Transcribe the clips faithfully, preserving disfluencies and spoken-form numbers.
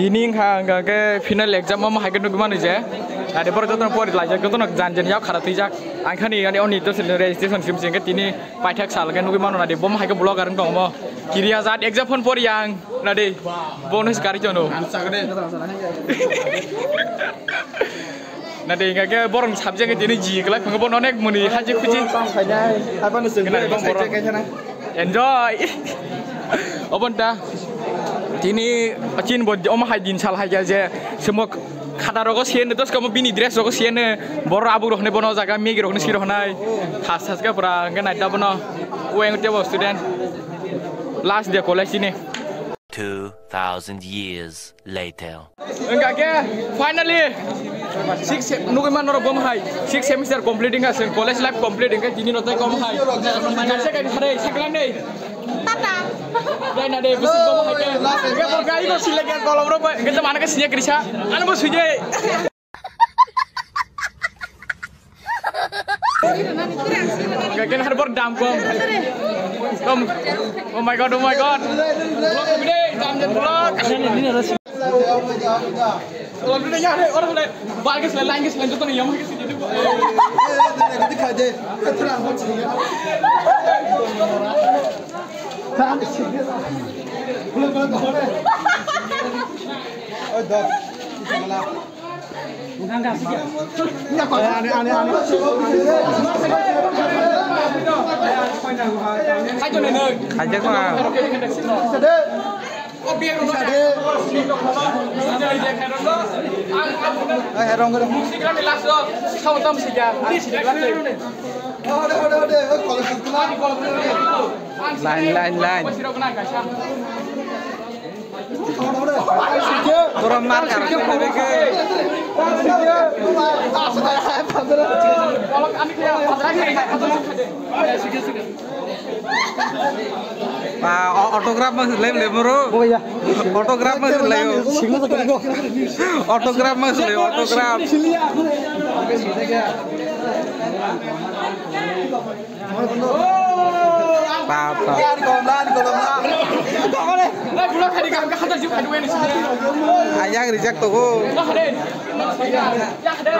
ini enggak ke final exam mau hai kan gimana aja ada baru tuh pori lagi kan tuh janjian jauh karena tijak angka nih kan oni itu sendiri registration sim singkat ini pajak sal kan gimana nanti bom hai ke blog kan kau mau kiri azad exam pun pori yang nanti bonus kari jono nanti enggak ke borong subjek ini ji kelak pengebon onek muni haji kuji apa nusun enjoy obon dah ini cin buat om hajin salah aja semua kata rokok sih terus kamu bini dress rokok sih bor abu rohne bono jaga migi rohne sih rohnai khas khas ke pura kan ada bono uang tiap student last dia college ini two thousand years later enggak ke finally six nuke man noro bom hai six semester completing as college life completing kan ini notai kom hai ngasih kayak hari sekarang nih tata dai na deh besi bom hai kan enggak bergai kok sih lagi kalau bro enggak teman ke sini kerja anu bos suje enggak kan harbor dam kom kom oh my god oh my god blok gede jam jam blok kalau dulu ya deh orang deh bagus lah lanjut lanjut tuh nih yang mungkin sih jadi nanti kaje terang banget belum belum boleh oh dah malah bukan enggak sih ya kok aneh aneh aneh kaje nih kaje mah oh biar udah ada eh herong gede musik kan milas lo kau tahu musik ya musik milas oh ada ada ada kalau sekolah di kalau lain lain lain masih rok naga sih turun marker kalau anik ya Pak autograf mas lem lem bro. Oh iya. Autograf mas lem. Autograf mas lem autograf. Papa. Di kolam lah, di kolam lah. Kok boleh? Lah bulan hari kamu kata juga dua ini sini. Ayang reject tuh. Lah ada. Ya ada.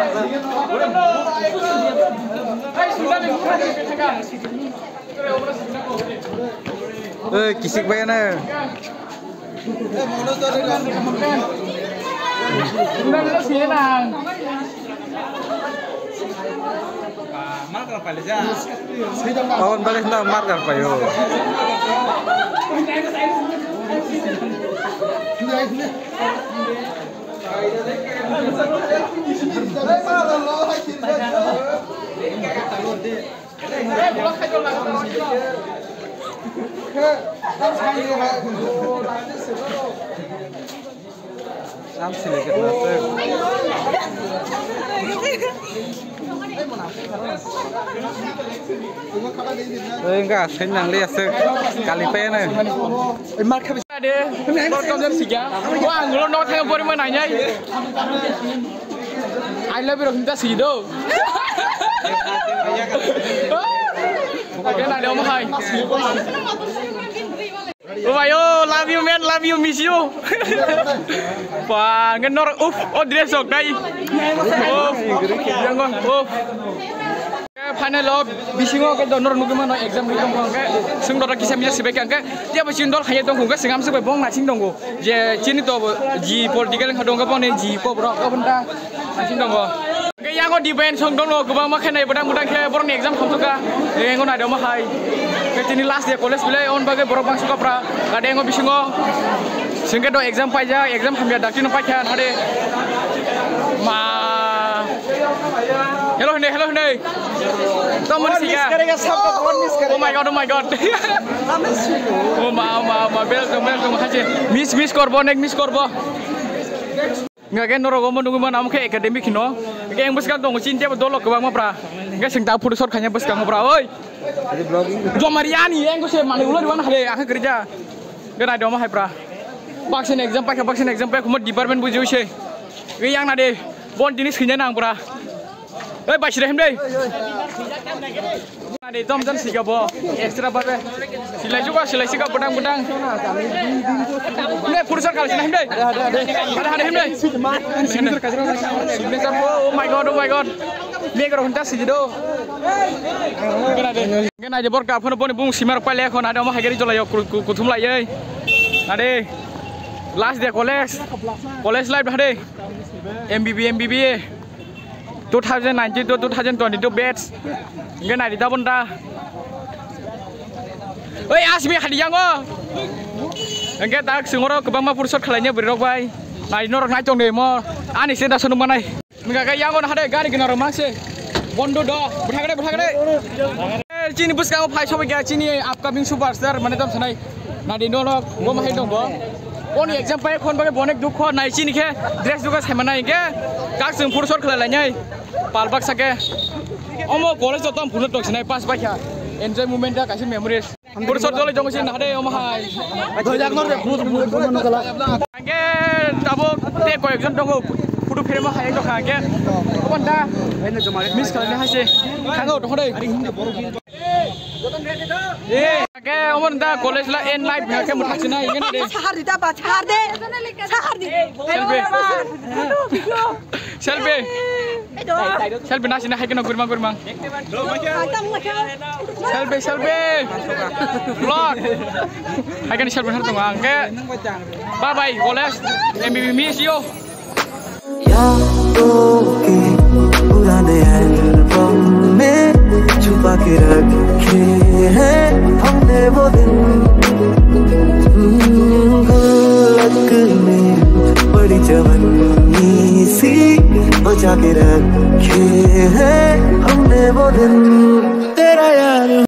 Hai sudah nih kan. Eh kisik bayana. Eh mono tuh kan kemarin. Sudah lu sih nang. Marker apa aja? Tahun balik na marker pa yo. Sampai lekat masuk. Enggak, senang lihat sekali pena. Mark habis ada. Nonton dari sini. Wah, ngulon nonton yang baru mana nanya. I love you kita sih do. Oke, ada om hai. Oh my god, love you man, love you, miss you. Wah, ngenor, uff, oh dia sok dai. Uff, yang gua, uff. Final lo, bisingo ke donor nugi mana exam ni dong ke, sing donor kisah misal sebagai angke, dia masih donor hanya dong ke, singam sebagai bong nasi dong je cini to, ji political yang kadang kapon ji po bro, kau benda nasi dong ke yang kau di band song dong lo, kebang makan naik bedang-bedang ke borong exam kamu suka, yang kau ada mahai, ke cini last dia college bila on bagai borong bang suka pra, ada yang kau bisingo, sehingga do exam pajak, exam kami ada kini pajak, ada ma. Hello nih, hello nih. Kamu di sini ya? Oh my god, oh my god. Oh maaf, maaf, maaf. Welcome, welcome. Makasih. Miss, miss korbo, nek miss korbo. Nggak kan noro kamu nunggu mana? Kamu kayak akademik no. Kayak yang bos kan tunggu cinta betul loh kebang mapra. Nggak sing tahu putus kanya bos kamu pra. Oi. Jo Mariani, yang gue sih mana ulah di mana hari aku kerja. Gak ada omah pra. Vaksin exam pakai vaksin exam pakai kumut department buju sih. Yang nade. Bon jenis kenya nang pra. Oi, baik sudah hemdai. Ada itu macam siapa bo? Ekstra apa? Silai juga, silai sikap bedang-bedang. Ini purusan kali sini hemdai. Ada, ada, ada. Ada, ada hemdai. Signature. Oh my god, oh my god. Ini kalau hendak sih do. Kan ada. Kan aja bor kapal pun bung simar pale kon ada mah hageri jola yo kutum lai ye. Ada. Last day college. College life ada. M B B M B B twenty nineteen to twenty twenty-two batch. Kan ada dah bunda. Oi asmi hadiang oh. Kan tak sengoro kebang mah pursot kalanya berok bay. Nah ini orang naik deh mau. Ani saya dah seneng mana? Enggak kayak yang orang ada gari kena orang masih. Bondo dah. Berhak deh, berhak deh. Cini bus kamu pay coba gaya cini upcoming superstar mana tam senai. Nah di nolok, gua mah hidung gua. Oh ni exam pay kon bagai bonek duk kon. Nah cini ke dress juga sama naik ke. Kak seng pursot kalanya. Palbak sake. Omo college jatuh pulut dok senai pas baca. Enjoy moment dah kasih memories. Pursot dole jong sini ada om hai. Banyak nor deh, pulut pulut pulut kalau. Angge tabuk te ko exam dong. Pudu firma hai dok angge. Kapan dah? Miss kalanya hasil. Kangau dong deh. Eh, angge omon dah college lah end life angge mudah cina ingin deh. Cahar di apa? Cahar deh. Cahar di. Selfie. Selfie. Selfie nasi nak kena kurang kurang. Selfie selfie. Vlog. Akan selfie harus tunggu angge. Bye bye college. M B B miss you. यादों के पुराने एल्बम में छुपा के रखे हैं हमने वो दिन गुल्लक में बड़ी जवानी सी बचा के रखे हैं हमने वो दिन तेरा यार